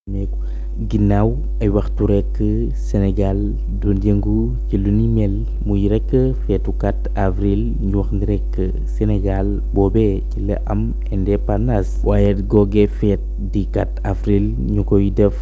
meeku ginnaaw ay waxtu rekk Sénégal doon yëngu ci lu ni mel muy rekk feetu 4 avril ñu wax ni rekk Sénégal boobee ci la am indépendance waaye googee feet di 4 avril ñu koy def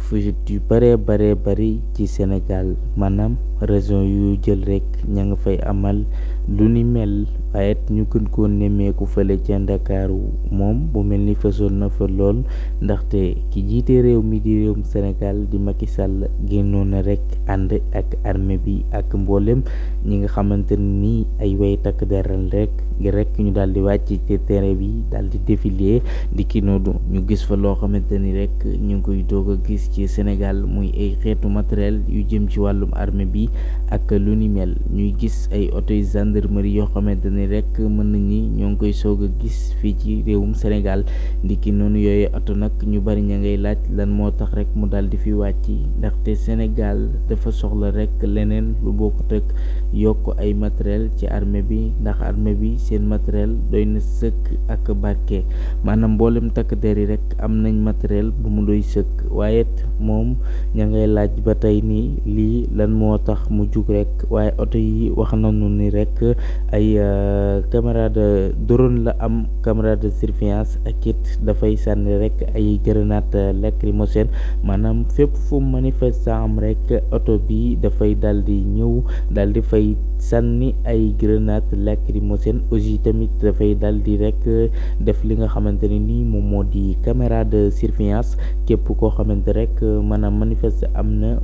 yu bare bari ci Sénégal maanaam région yu jël rekk ña nga fay amal lu ni mel waaye ñu gën koo nemmeeku fële ca Ndakaaru moom bu mel ni fësoon na fa lool ndaxte ki jiite réew mi di réewum Sénégal di Macky Sall génnoon na rekk ànd ak armée bi ak mboolem ñi nga xamante ni ay way takk deral rekk ngir rekk ñu daal di wàcc ci terrain bi daal di défilé di ki noodu ñu gis fa loo xamante ni rekk ñu ngi koy doog a gis ci Sénégal muy ay xeetu matériel yu jëm ci wàllum armée bi ak lu ni mel ñuy gis ay oto yu gendarmerie yoo xamante ni rekk mën nañu ñoo ngi koy soog a gis fii ci réewum Sénégal di ki noonu yooyu oto nag ñu bari ña ngay laaj lan moo tax rekk mu daal di fi wàcc ndaxte Sénégal dafa soxla rekk leneen lu bokkut ak yokk ay matériel ci armée bi ndax armée bi seen matériel doy na sëkk ak barke maanaam mboolem takk der yi rekk am nañ matériel bu mu doy sëkk waaye moom ña ngay laaj ba tey ni lii lan moo tax mu jug rekk waaye oto yi wax nañu ni rekk ay caméra de drone la am caméra de surveillance ak it dafay sànni rekk ay grenade lacrymogène maanaam fépp fu manifestant am rekk oto bi dafay dal di ñëw dal di fay sànni ay grenade lacrymogène aussi tamit dafay dal di rekk def li nga xamante ne ni moom moo di caméra de surveillance képp koo xamante rekk maanaam manifeste am na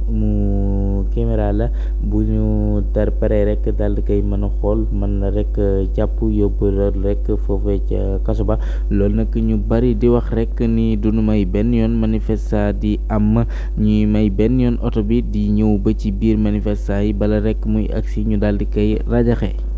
mu caméra la bu ñu dar pare rekk dal di koy mën a xool mën na rekk jàpp yóbbu la rekk foofee ca kaso ba loolu nag ñu bari di wax rekk ni duñu may benn yoon manifestant di am ñuy may benn yoon oto bi di ñëw ba ci biir manifestant yi bala rekk muy agsi ñu daal di koy rajaxe